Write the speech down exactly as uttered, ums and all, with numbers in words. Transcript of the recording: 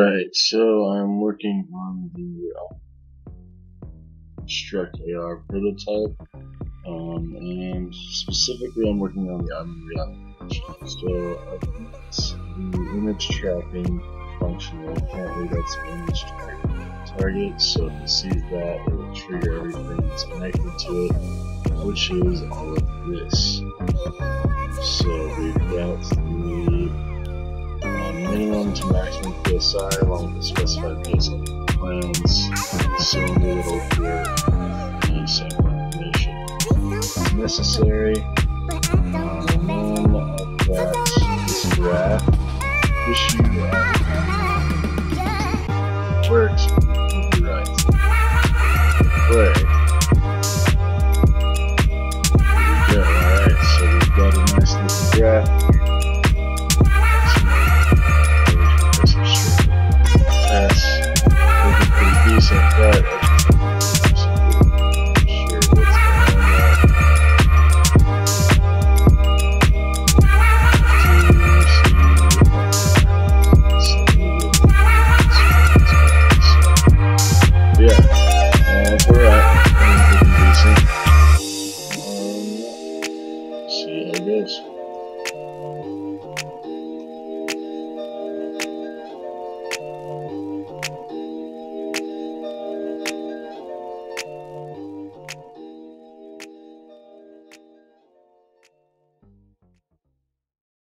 Alright, so I'm working on the uh, ConstructAR prototype, um, and specifically I'm working on the Augmented Reality function. So I think it's the image tracking function. Apparently that's the image tracking target, so if it sees that, it will trigger everything that's connected to it, which is all of this. So we've got the minimum to maximum P S I along with the specified P S I plans, cylinder little here, and sample information is necessary. Um, none of that, this graph issue uh, works. Right. Play.